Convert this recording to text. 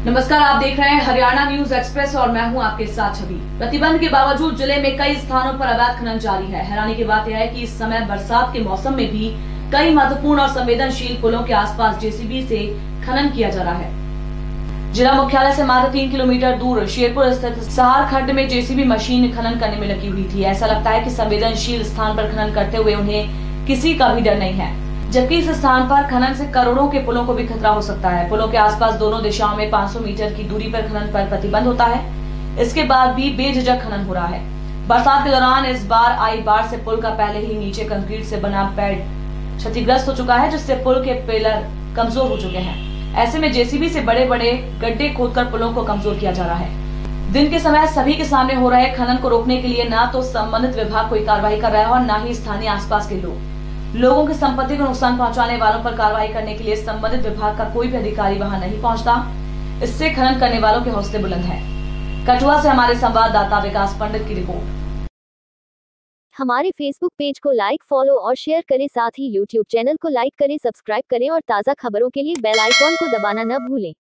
नमस्कार, आप देख रहे हैं हरियाणा न्यूज एक्सप्रेस और मैं हूं आपके साथ छवि। प्रतिबंध के बावजूद जिले में कई स्थानों पर अवैध खनन जारी है। हैरानी की बात यह है कि इस समय बरसात के मौसम में भी कई महत्वपूर्ण और संवेदनशील पुलों के आसपास जेसीबी से खनन किया जा रहा है। जिला मुख्यालय से मात्र 3 किलोमीटर दूर शेरपुर स्थित सहार खड्ड में जेसीबी मशीन खनन करने में लगी हुई थी। ऐसा लगता है कि संवेदनशील स्थान पर खनन करते हुए उन्हें किसी का भी डर नहीं है, जबकि इस स्थान पर खनन से करोड़ों के पुलों को भी खतरा हो सकता है। पुलों के आसपास दोनों दिशाओं में 500 मीटर की दूरी पर खनन पर प्रतिबंध होता है। इसके बाद भी बेझिझक खनन हो रहा है। बरसात के दौरान इस बार आई बाढ़ से पुल का पहले ही नीचे कंक्रीट से बना पैड क्षतिग्रस्त हो चुका है, जिससे पुल के पिलर कमजोर हो चुके हैं। ऐसे में जेसीबी से बड़े बड़े गड्ढे खोदकर पुलों को कमजोर किया जा रहा है। दिन के समय सभी के सामने हो रहे खनन को रोकने के लिए न तो संबंधित विभाग कोई कार्रवाई कर रहा है और न ही स्थानीय आसपास के लोगों की संपत्ति को नुकसान पहुंचाने वालों पर कार्रवाई करने के लिए संबंधित विभाग का कोई भी अधिकारी वहां नहीं पहुंचता। इससे खनन करने वालों के हौसले बुलंद हैं। कठुआ से हमारे संवाददाता विकास पंडित की रिपोर्ट। हमारे फेसबुक पेज को लाइक, फॉलो और शेयर करें। साथ ही यूट्यूब चैनल को लाइक करें, सब्सक्राइब करें और ताज़ा खबरों के लिए बेल आइकॉन को दबाना न भूलें।